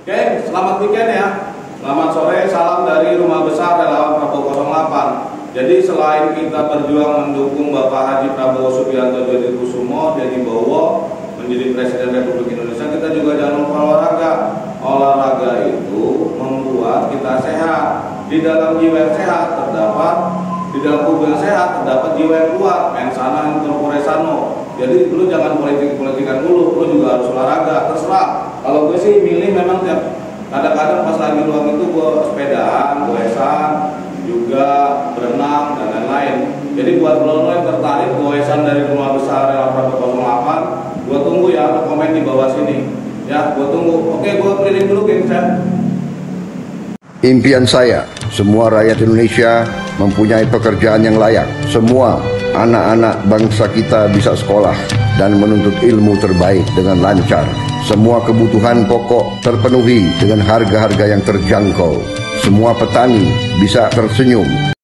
Oke, selamat weekend ya. Selamat sore, salam dari Rumah Besar Relawan Prabowo 08. Jadi selain kita berjuang mendukung Bapak Haji Prabowo Subianto Djadikusumo Djadibowo menjadi Presiden Republik Indonesia, kita juga jangan lupa olahraga. Olahraga itu membuat kita sehat. Di dalam jiwa yang sehat terdapat, di dalam tubuh yang sehat terdapat jiwa yang kuat. Mens sana in corpore sano. Jadi lu jangan politik-politikan dulu, lu juga harus olahraga. Terserah. Kalau gue sih milih memang tiap kadang-kadang pas lagi luang itu gue sepedaan, goesan, juga berenang dan lain-lain. Jadi buat lo yang tertarik goesan dari Rumah Besar Relawan Prabowo 08, gue tunggu ya, komen di bawah sini. Ya, gue tunggu. Oke, gue keliling dulu geng saya. Impian saya, semua rakyat Indonesia mempunyai pekerjaan yang layak. Semua anak-anak bangsa kita bisa sekolah dan menuntut ilmu terbaik dengan lancar. Semua kebutuhan pokok terpenuhi dengan harga-harga yang terjangkau. Semua petani bisa tersenyum